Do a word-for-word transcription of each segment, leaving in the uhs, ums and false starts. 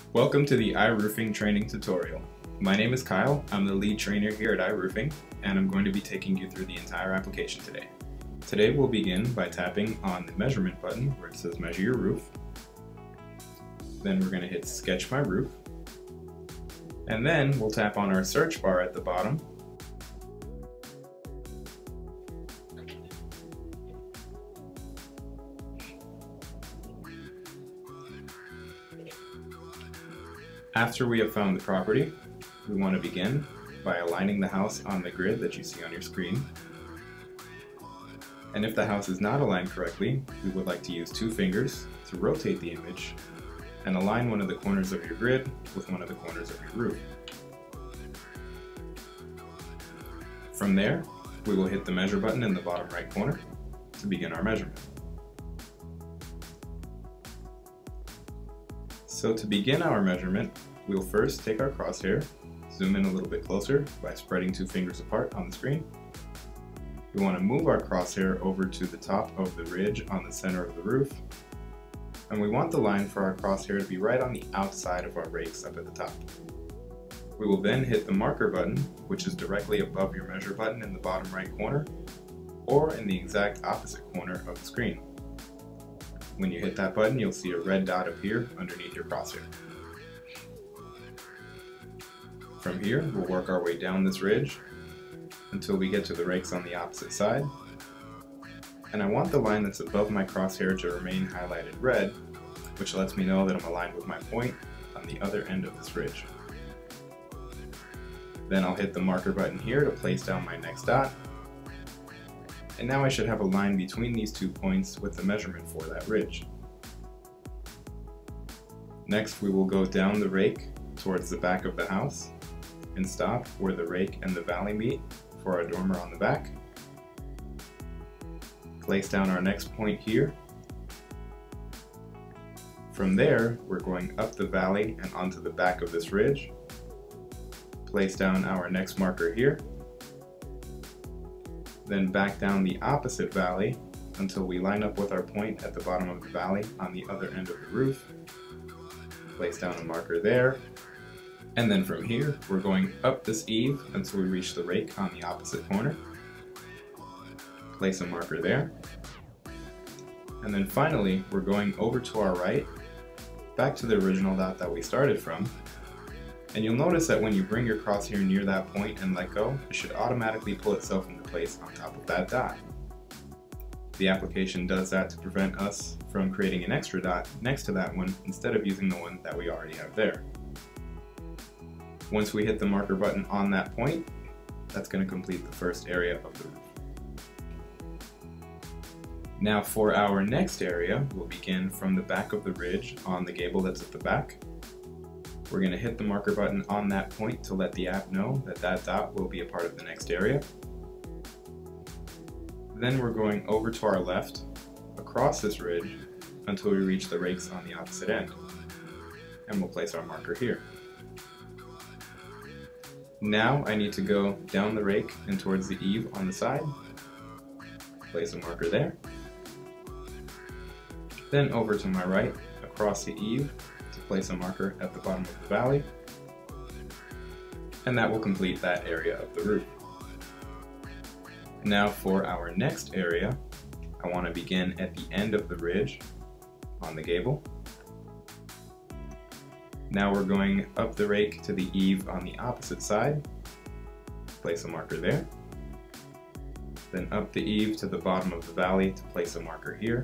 Welcome to the iRoofing training tutorial. My name is Kyle, I'm the lead trainer here at iRoofing, and I'm going to be taking you through the entire application today. Today we'll begin by tapping on the measurement button where it says measure your roof. Then we're going to hit sketch my roof. And then we'll tap on our search bar at the bottom. After we have found the property, we want to begin by aligning the house on the grid that you see on your screen. And if the house is not aligned correctly, we would like to use two fingers to rotate the image and align one of the corners of your grid with one of the corners of your roof. From there, we will hit the measure button in the bottom right corner to begin our measurement. So to begin our measurement, we'll first take our crosshair, zoom in a little bit closer by spreading two fingers apart on the screen. We want to move our crosshair over to the top of the ridge on the center of the roof. And we want the line for our crosshair to be right on the outside of our rakes up at the top. We will then hit the marker button, which is directly above your measure button in the bottom right corner, or in the exact opposite corner of the screen. When you hit that button, you'll see a red dot appear underneath your crosshair. From here, we'll work our way down this ridge until we get to the rakes on the opposite side. And I want the line that's above my crosshair to remain highlighted red, which lets me know that I'm aligned with my point on the other end of this ridge. Then I'll hit the marker button here to place down my next dot. And now I should have a line between these two points with the measurement for that ridge. Next, we will go down the rake towards the back of the house and stop where the rake and the valley meet for our dormer on the back. Place down our next point here. From there, we're going up the valley and onto the back of this ridge. Place down our next marker here. Then back down the opposite valley until we line up with our point at the bottom of the valley on the other end of the roof. Place down a marker there. And then from here, we're going up this eave until we reach the rake on the opposite corner. Place a marker there. And then finally, we're going over to our right, back to the original dot that we started from. And you'll notice that when you bring your crosshair near that point and let go, it should automatically pull itself into place on top of that dot. The application does that to prevent us from creating an extra dot next to that one instead of using the one that we already have there. Once we hit the marker button on that point, that's going to complete the first area of the roof. Now for our next area, we'll begin from the back of the ridge on the gable that's at the back. We're going to hit the marker button on that point to let the app know that that dot will be a part of the next area. Then we're going over to our left, across this ridge, until we reach the rakes on the opposite end. And we'll place our marker here. Now I need to go down the rake and towards the eave on the side. Place a marker there. Then over to my right, across the eave, to place a marker at the bottom of the valley. And that will complete that area of the roof. Now for our next area, I want to begin at the end of the ridge on the gable. Now we're going up the rake to the eave on the opposite side. Place a marker there. Then up the eave to the bottom of the valley to place a marker here.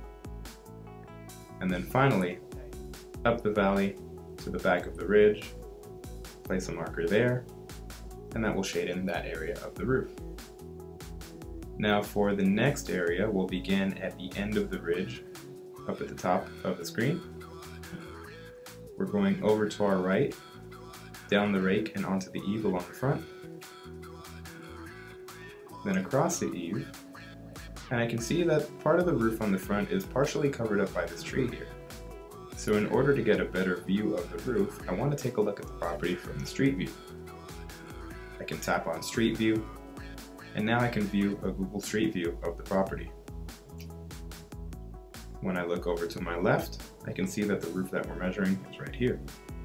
And then finally, up the valley to the back of the ridge, place a marker there, and that will shade in that area of the roof. Now for the next area, we'll begin at the end of the ridge, up at the top of the screen. We're going over to our right, down the rake and onto the eave along the front. Then across the eave, and I can see that part of the roof on the front is partially covered up by this tree here. So in order to get a better view of the roof, I want to take a look at the property from the street view. I can tap on Street View, and now I can view a Google Street View of the property. When I look over to my left, I can see that the roof that we're measuring is right here.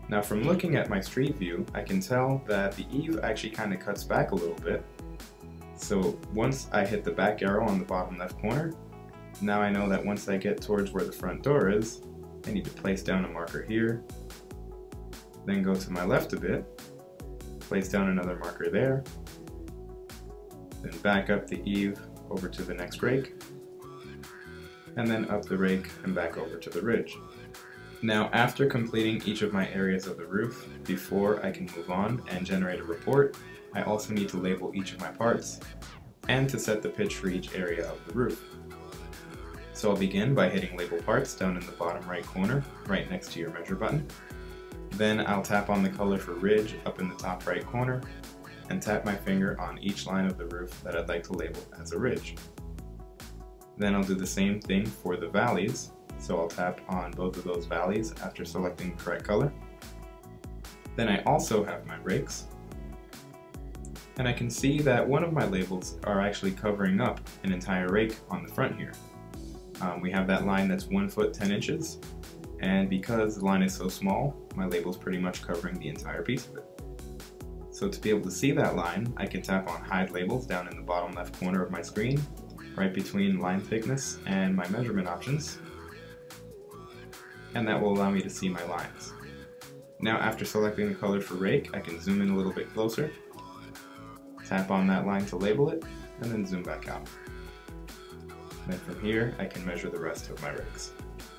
Now from looking at my street view, I can tell that the eave actually kind of cuts back a little bit. So once I hit the back arrow on the bottom left corner, now I know that once I get towards where the front door is, I need to place down a marker here, then go to my left a bit, place down another marker there, then back up the eave over to the next rake, and then up the rake and back over to the ridge. Now after completing each of my areas of the roof, before I can move on and generate a report, I also need to label each of my parts and to set the pitch for each area of the roof. So I'll begin by hitting label parts down in the bottom right corner, right next to your measure button. Then I'll tap on the color for ridge up in the top right corner and tap my finger on each line of the roof that I'd like to label as a ridge. Then I'll do the same thing for the valleys, so I'll tap on both of those valleys after selecting the correct color. Then I also have my rakes, and I can see that one of my labels are actually covering up an entire rake on the front here. Um, we have that line that's one foot ten inches, and because the line is so small, my label is pretty much covering the entire piece of it. So to be able to see that line, I can tap on hide labels down in the bottom left corner of my screen, right between line thickness and my measurement options, and that will allow me to see my lines. Now after selecting the color for rake, I can zoom in a little bit closer, tap on that line to label it, and then zoom back out. Then from here, I can measure the rest of my rakes.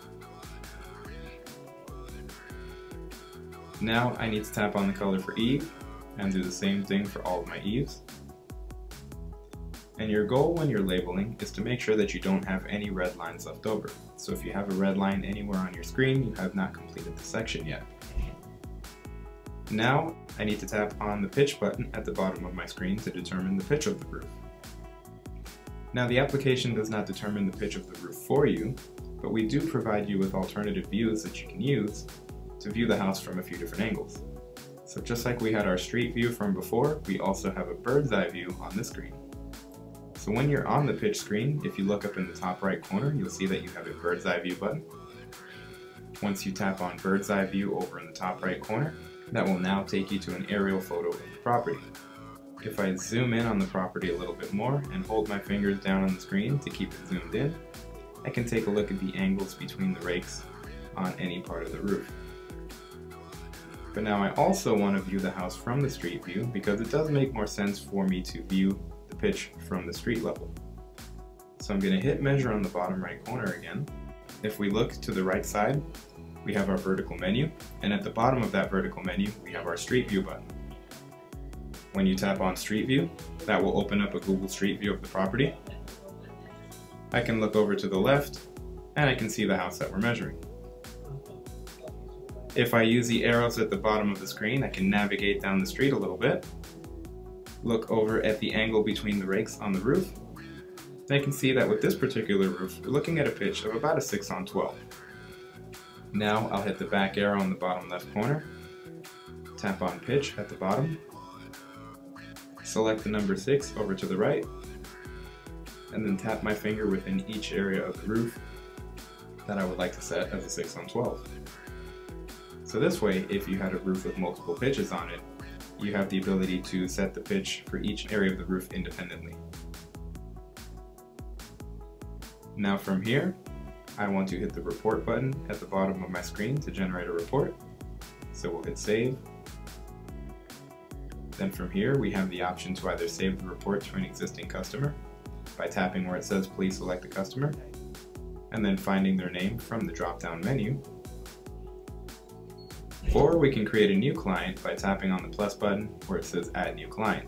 Now I need to tap on the color for eave and do the same thing for all of my eaves. And your goal when you're labeling is to make sure that you don't have any red lines left over. So if you have a red line anywhere on your screen, you have not completed the section yet. Now I need to tap on the pitch button at the bottom of my screen to determine the pitch of the roof. Now the application does not determine the pitch of the roof for you, but we do provide you with alternative views that you can use to view the house from a few different angles. So just like we had our street view from before, we also have a bird's eye view on this screen. So when you're on the pitch screen, if you look up in the top right corner, you'll see that you have a bird's eye view button. Once you tap on bird's eye view over in the top right corner, that will now take you to an aerial photo of the property. If I zoom in on the property a little bit more and hold my fingers down on the screen to keep it zoomed in, I can take a look at the angles between the rakes on any part of the roof. But now I also want to view the house from the street view because it does make more sense for me to view the pitch from the street level. So I'm going to hit measure on the bottom right corner again. If we look to the right side, we have our vertical menu, and at the bottom of that vertical menu, we have our street view button. When you tap on Street View, that will open up a Google Street View of the property. I can look over to the left, and I can see the house that we're measuring. If I use the arrows at the bottom of the screen, I can navigate down the street a little bit, look over at the angle between the rakes on the roof, and I can see that with this particular roof, we're looking at a pitch of about a six on twelve. Now I'll hit the back arrow in the bottom left corner, tap on pitch at the bottom, select the number six over to the right, and then tap my finger within each area of the roof that I would like to set as a six on twelve. So this way, if you had a roof with multiple pitches on it, you have the ability to set the pitch for each area of the roof independently. Now from here, I want to hit the report button at the bottom of my screen to generate a report. So we'll hit save. Then from here, we have the option to either save the report to an existing customer by tapping where it says please select the customer, and then finding their name from the drop-down menu. Or we can create a new client by tapping on the plus button where it says add new client.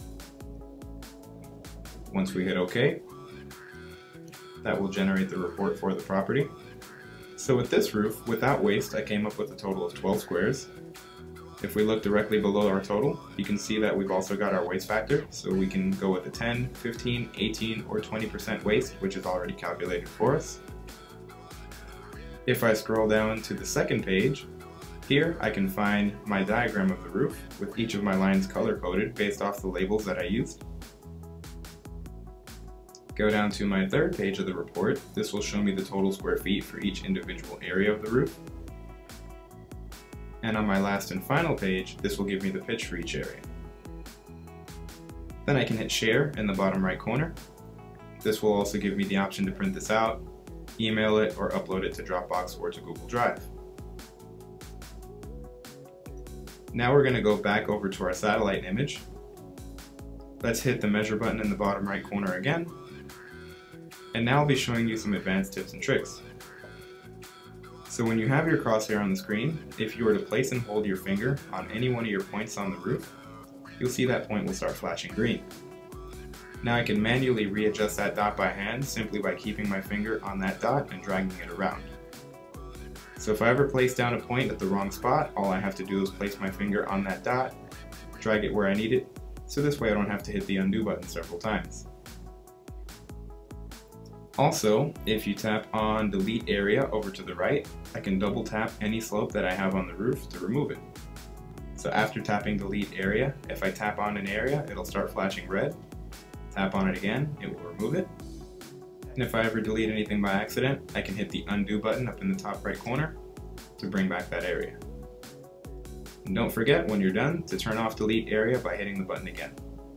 Once we hit OK, that will generate the report for the property. So with this roof, without waste, I came up with a total of twelve squares. If we look directly below our total, you can see that we've also got our waste factor, so we can go with a ten, fifteen, eighteen, or twenty percent waste, which is already calculated for us. If I scroll down to the second page, here I can find my diagram of the roof with each of my lines color-coded based off the labels that I used. Go down to my third page of the report. This will show me the total square feet for each individual area of the roof. And on my last and final page, this will give me the pitch for each area. Then I can hit share in the bottom right corner. This will also give me the option to print this out, email it, or upload it to Dropbox or to Google Drive. Now we're going to go back over to our satellite image. Let's hit the measure button in the bottom right corner again. And now I'll be showing you some advanced tips and tricks. So when you have your crosshair on the screen, if you were to place and hold your finger on any one of your points on the roof, you'll see that point will start flashing green. Now I can manually readjust that dot by hand simply by keeping my finger on that dot and dragging it around. So if I ever place down a point at the wrong spot, all I have to do is place my finger on that dot, drag it where I need it, so this way I don't have to hit the undo button several times. Also, if you tap on delete area over to the right, I can double tap any slope that I have on the roof to remove it. So after tapping delete area, if I tap on an area, it'll start flashing red. Tap on it again, it will remove it. And if I ever delete anything by accident, I can hit the undo button up in the top right corner to bring back that area. And don't forget, when you're done, to turn off delete area by hitting the button again.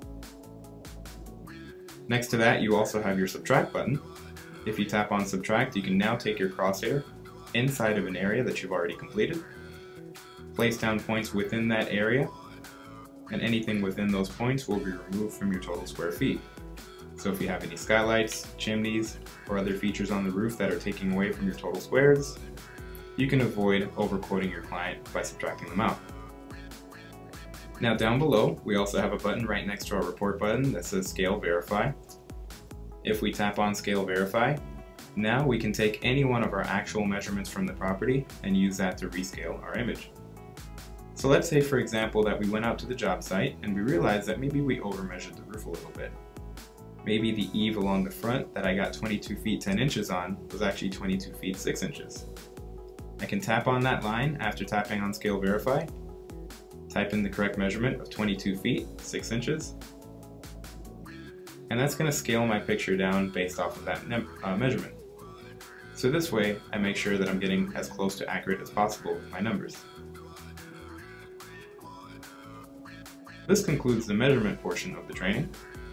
Next to that, you also have your subtract button. If you tap on subtract, you can now take your crosshair inside of an area that you've already completed, place down points within that area, and anything within those points will be removed from your total square feet. So if you have any skylights, chimneys, or other features on the roof that are taking away from your total squares, you can avoid overquoting your client by subtracting them out. Now down below, we also have a button right next to our report button that says Scale Verify. If we tap on Scale Verify, now we can take any one of our actual measurements from the property and use that to rescale our image. So let's say, for example, that we went out to the job site and we realized that maybe we overmeasured the roof a little bit. Maybe the eave along the front that I got twenty-two feet ten inches on was actually twenty-two feet six inches. I can tap on that line after tapping on Scale Verify, type in the correct measurement of twenty-two feet six inches, and that's going to scale my picture down based off of that uh, measurement. So this way, I make sure that I'm getting as close to accurate as possible with my numbers. This concludes the measurement portion of the training.